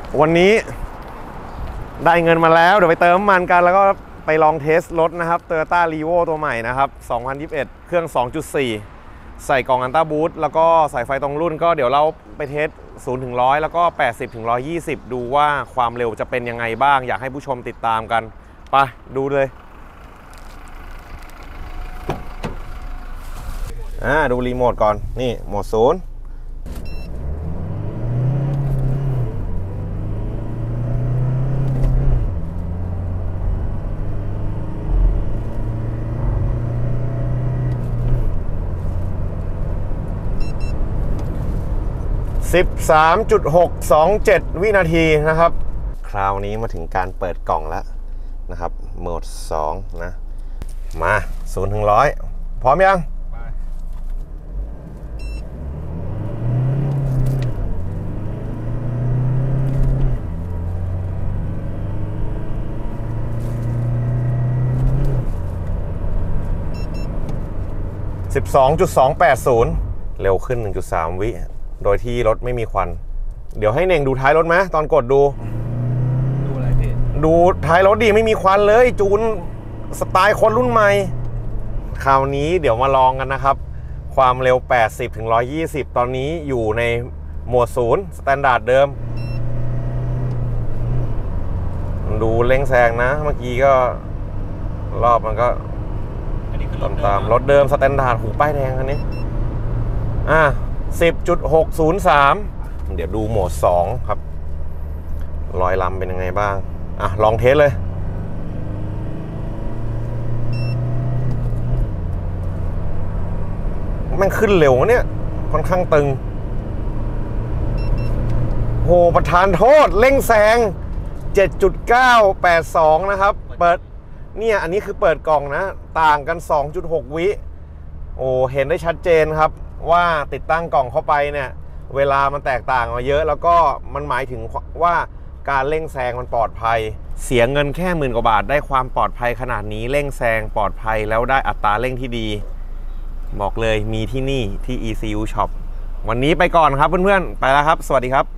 วันนี้ได้เงินมาแล้วเดี๋ยวไปเติมน้ำมันกันแล้วก็ไปลองเทสรถนะครับ Toyota Revo ตัวใหม่นะครับ2021เครื่อง 2.4 ใส่กล่องอันต้าบูทแล้วก็ใส่ไฟตรงรุ่นก็เดี๋ยวเราไปเทส0 ถึง 100แล้วก็80 ถึง 120ดูว่าความเร็วจะเป็นยังไงบ้างอยากให้ผู้ชมติดตามกันไปดูเลยดูรีโมทก่อนนี่โหมด013.627 วินาทีนะครับคราวนี้มาถึงการเปิดกล่องแล้วนะครับโหมด2นะมา0 ถึง 100พร้อมยัง12.280 เร็วขึ้น 1.3 วิโดยที่รถไม่มีควันเดี๋ยวให้เน่งดูท้ายรถไหมตอนกดดูอะไรพี่ดูท้ายรถดีไม่มีควันเลยจูนสไตล์คนรุ่นใหม่คราวนี้เดี๋ยวมาลองกันนะครับความเร็ว80 ถึง 120ตอนนี้อยู่ในโหมด0สแตนดาร์ดเดิมดูเร่งแซงนะเมื่อกี้ก็รอบมันก็ตามรถเดิมสแตนดาร์ดหูป้ายแดงคันนี้10.603 เดี๋ยวดูโหมด2ครับลอยลำเป็นยังไงบ้างลองเทสเลยแม่งขึ้นเร็วเนี่ยค่อนข้างตึงโหประธานโทษเร่งแซง 7.982 นะครับเปิดเนี่ยอันนี้คือเปิดกล่องนะต่างกัน 2.6 วิโอ้เห็นได้ชัดเจนครับว่าติดตั้งกล่องเข้าไปเนี่ยเวลามันแตกต่างมาเยอะแล้วก็มันหมายถึงว่าการเร่งแซงมันปลอดภัยเสียเงินแค่10,000 กว่าบาทได้ความปลอดภัยขนาดนี้เร่งแซงปลอดภัยแล้วได้อัตราเร่งที่ดีบอกเลยมีที่นี่ที่ ECU Shop วันนี้ไปก่อนครับเพื่อนๆไปแล้วครับสวัสดีครับ